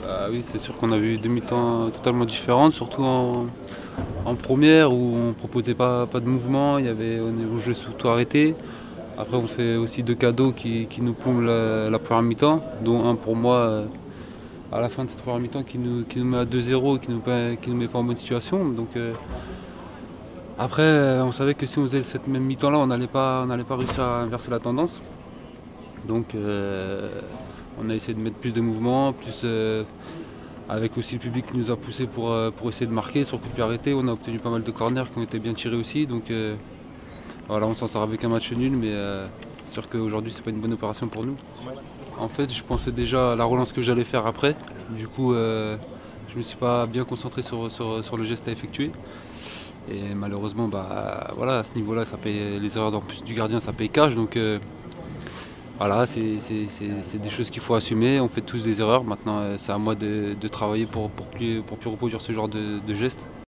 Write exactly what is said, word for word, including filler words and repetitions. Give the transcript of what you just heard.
Bah oui, c'est sûr qu'on a vu deux mi-temps totalement différentes, surtout en, en première où on proposait pas, pas de mouvement, il y avait, on jouait sous tout arrêté. Après on fait aussi deux cadeaux qui, qui nous plombent la, la première mi-temps, dont un pour moi euh, à la fin de cette première mi-temps qui nous, qui nous met à deux zéro et qui nous, met- qui nous met pas en bonne situation. Donc, euh, après euh, on savait que si on faisait cette même mi-temps là, on n'allait pas, on n'allait pas réussir à inverser la tendance. Donc euh, on a essayé de mettre plus de mouvement, plus euh, avec aussi le public qui nous a poussé pour, euh, pour essayer de marquer. Sur le coup de pied arrêté, on a obtenu pas mal de corners qui ont été bien tirés aussi. Donc euh, voilà, on s'en sort avec un match nul, mais euh, c'est sûr qu'aujourd'hui c'est pas une bonne opération pour nous. En fait, je pensais déjà à la relance que j'allais faire après. Du coup, euh, je me suis pas bien concentré sur, sur, sur le geste à effectuer. Et malheureusement, bah, voilà, à ce niveau-là, ça paye, les erreurs en plus du gardien, ça paye cash. Donc euh, voilà, c'est c'est- c'est- c'est des choses qu'il faut assumer. On fait tous des erreurs. Maintenant, euh, c'est à moi de, de travailler pour, pour, plus, pour plus reproduire ce genre de, de gestes.